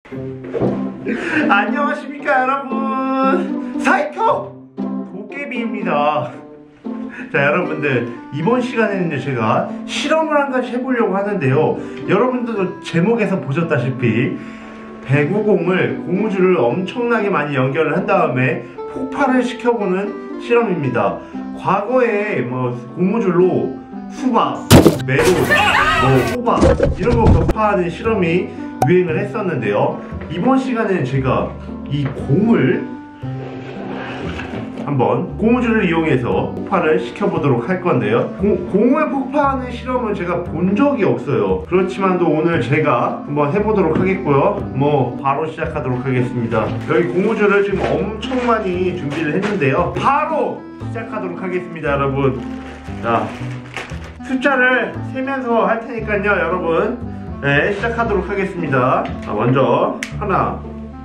안녕하십니까 여러분, 사이코 도깨비입니다. 자, 여러분들, 이번 시간에는요 제가 실험을 한 가지 해보려고 하는데요, 여러분들도 제목에서 보셨다시피 배구공을 고무줄을 엄청나게 많이 연결을 한 다음에 폭발을 시켜보는 실험입니다. 과거에 뭐 고무줄로 수박, 메론, 호박 이런 거 격파하는 실험이 유행을 했었는데요, 이번 시간에는 제가 이 공을 한번 고무줄을 이용해서 폭발을 시켜보도록 할 건데요, 공을 폭파하는 실험은 제가 본 적이 없어요. 그렇지만도 오늘 제가 한번 해보도록 하겠고요. 바로 시작하도록 하겠습니다. 여기 고무줄을 지금 엄청 많이 준비를 했는데요, 바로 시작하도록 하겠습니다. 여러분, 자, 숫자를 세면서 할 테니까요 여러분, 네, 시작하도록 하겠습니다. 자, 먼저 하나,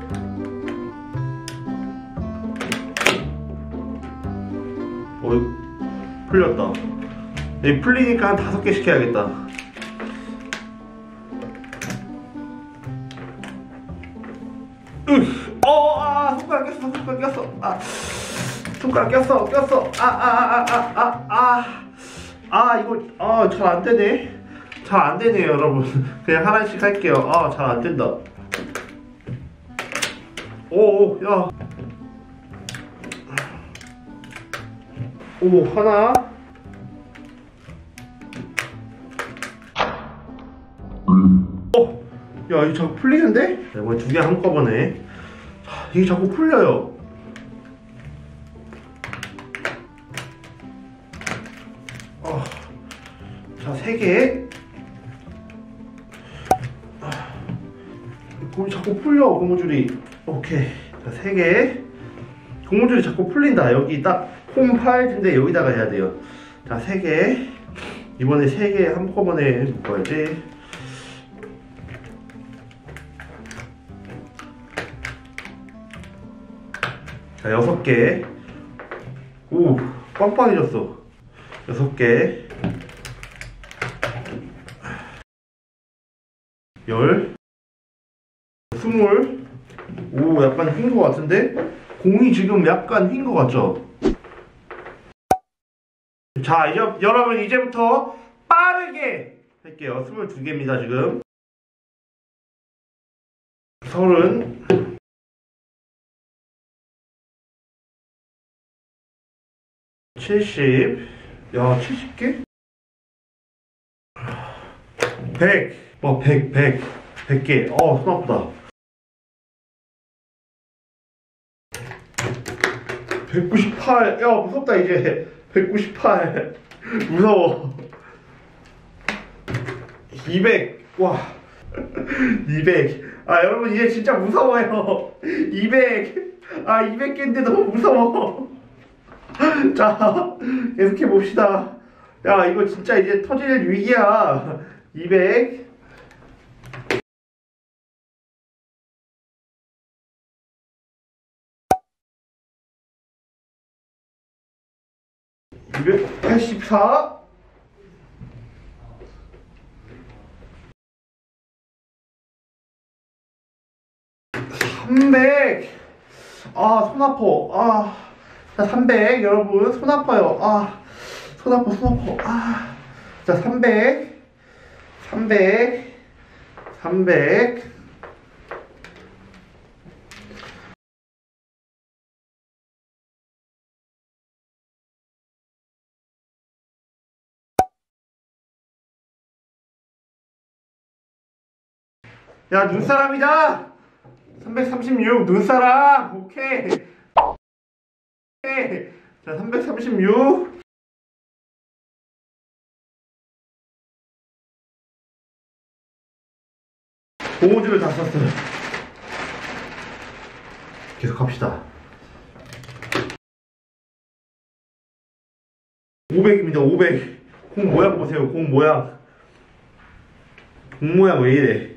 풀렸다. 네, 풀리니까 한 5개씩 해야겠다. 손가락 꼈어, 손가락 꼈어. 손가락 꼈어. 이거 잘 안 되네. 잘 안 되네요 여러분. 그냥 하나씩 할게요. 잘 안 된다. 야. 하나. 야, 이거 자꾸 풀리는데? 이거 2개 한꺼번에. 이게 자꾸 풀려요. 자, 3개. 자꾸 풀려, 고무줄이. 오케이. 자, 3개. 고무줄이 자꾸 풀린다. 여기 딱 홈파이트인데 여기다가 해야 돼요. 자, 3개. 이번에 3개 한꺼번에 묶어야지. 자, 6개. 오, 빵빵해졌어. 6개. 10. 20. 오, 약간 휜 것 같은데? 공이 지금 약간 휜 것 같죠? 자, 여러분, 이제부터 빠르게 할게요. 22개입니다 지금. 30. 70. 야, 70개? 100. 100개. 손 아프다. 198. 야, 무섭다 이제. 198. 무서워. 200. 와. 200. 여러분, 이제 진짜 무서워요. 200. 200개인데 너무 무서워. 자, 계속해 봅시다. 야, 이거 진짜 이제 터질 위기야. 200. 284. 300. 손 아파. 자, 300. 여러분, 손 아파요. 손 아파. 자, 300. 300. 야, 눈사람이다. 336. 눈사람. 오케이. 자, 336. 고무줄을 다 썼어요. 계속 합시다. 500입니다. 500. 공 모양 보세요. 공 모양. 공 모양 왜 이래?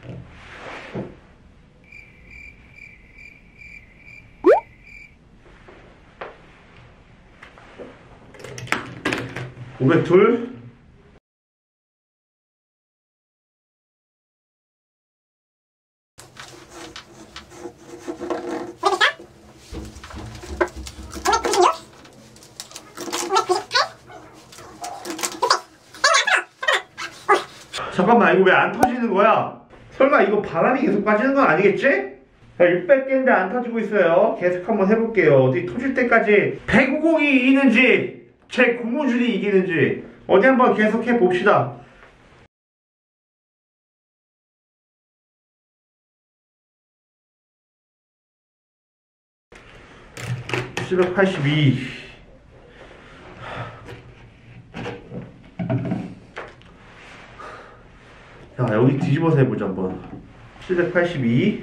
(502) 300. 잠깐만, 이거 왜 안 터지는 거야? 설마 이거 바람이 계속 빠지는 건 아니겠지? 자, 600개인데 안 터지고 있어요. 계속 한번 해볼게요. 어디 터질 때까지 150이 이기는지 제 고무줄이 이기는지 어디 한번 계속 해봅시다. 782. 자, 여기 뒤집어서 해보자 한번. 782.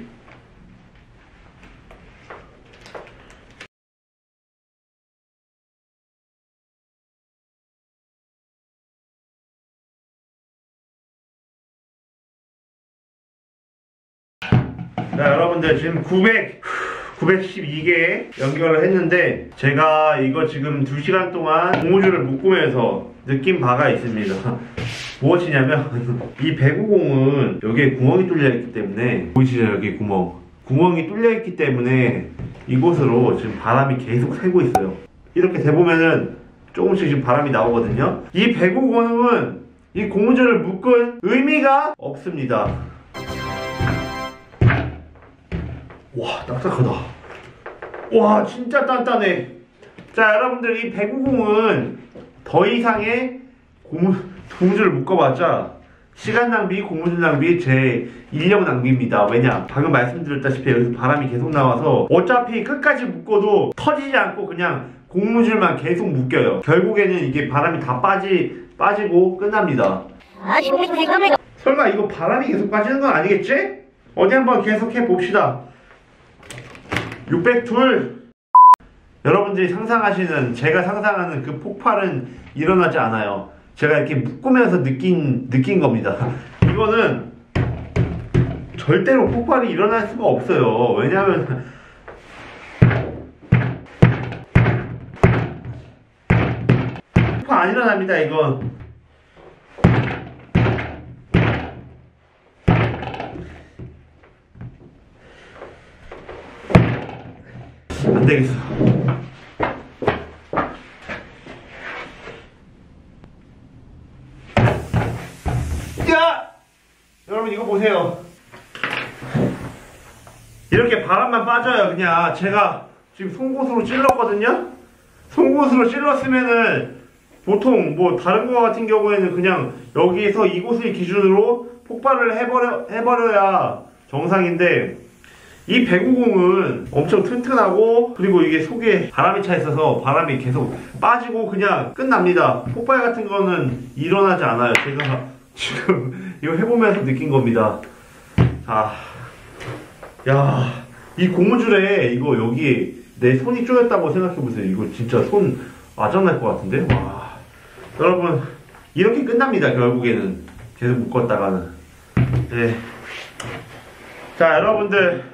자, 여러분들 지금 912개 연결을 했는데 제가 이거 지금 2시간 동안 고무줄을 묶으면서 느낀 바가 있습니다. 무엇이냐면 이 배구공은 여기에 구멍이 뚫려 있기 때문에 보이시죠? 여기 구멍이 뚫려 있기 때문에 이곳으로 지금 바람이 계속 새고 있어요. 이렇게 대보면은 조금씩 지금 바람이 나오거든요. 이 배구공은 이 고무줄을 묶은 의미가 없습니다. 와, 딱딱하다. 와, 진짜 단단해. 자, 여러분들 이 배구공은 더 이상의 고무줄을 묶어봤자 시간 낭비, 고무줄 낭비, 제 인력 낭비입니다. 왜냐? 방금 말씀드렸다시피 여기서 바람이 계속 나와서 어차피 끝까지 묶어도 터지지 않고 그냥 고무줄만 계속 묶여요. 결국에는 이게 바람이 다 빠지고 끝납니다. 설마 이거 바람이 계속 빠지는 건 아니겠지? 어디 한번 계속 해봅시다. 602. 여러분들이 상상하시는, 제가 상상하는 그 폭발은 일어나지 않아요. 제가 이렇게 묶으면서 느낀 겁니다. 이거는 절대로 폭발이 일어날 수가 없어요. 왜냐하면 폭발 안 일어납니다. 이건 안 되겠어. 야! 여러분 이거 보세요. 이렇게 바람만 빠져요. 그냥 제가 지금 송곳으로 찔렀거든요. 송곳으로 찔렀으면은 보통 뭐 다른 거 같은 경우에는 그냥 여기에서 이곳을 기준으로 폭발을 해버려야 정상인데 이 배구공은 엄청 튼튼하고 그리고 이게 속에 바람이 차 있어서 바람이 계속 빠지고 그냥 끝납니다. 폭발 같은 거는 일어나지 않아요. 제가 지금 이거 해보면서 느낀 겁니다. 자, 야, 이 고무줄에 이거 여기 내 손이 쪼였다고 생각해보세요. 이거 진짜 손 와장날 것 같은데? 와, 여러분 이렇게 끝납니다. 결국에는 계속 묶었다가는. 네. 자, 여러분들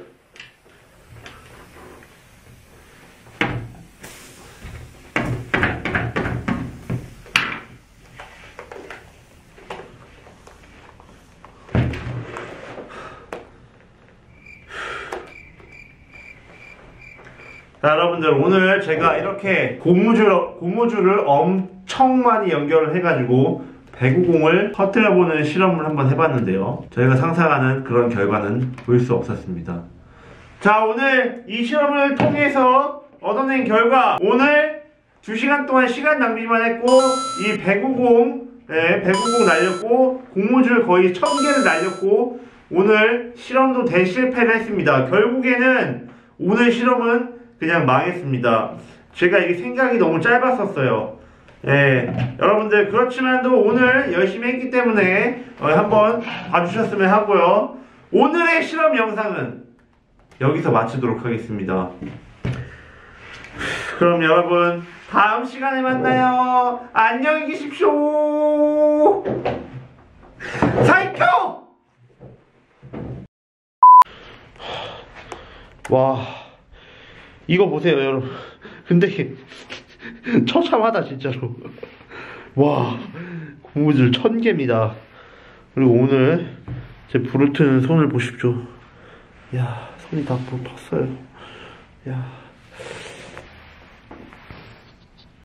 오늘 제가 이렇게 고무줄을 엄청 많이 연결을 해가지고 배구공을 터뜨려보는 실험을 한번 해봤는데요. 저희가 상상하는 그런 결과는 볼 수 없었습니다. 자, 오늘 이 실험을 통해서 얻어낸 결과, 오늘 2시간 동안 시간 낭비만 했고 이 배구공 날렸고 고무줄 거의 1000개를 날렸고 오늘 실험도 대실패를 했습니다. 결국에는 오늘 실험은 그냥 망했습니다. 제가 이게 생각이 너무 짧았었어요. 예, 여러분들 그렇지만도 오늘 열심히 했기 때문에 한번 봐주셨으면 하고요. 오늘의 실험 영상은 여기서 마치도록 하겠습니다. 그럼 여러분 다음 시간에 만나요. 안녕히 계십시오. 사이켜! 와, 이거 보세요 여러분. 근데 처참하다 진짜로. 와, 고무줄 1000개입니다 그리고 오늘 제 부르트는 손을 보십시오. 야, 손이 다 탔어요. 야.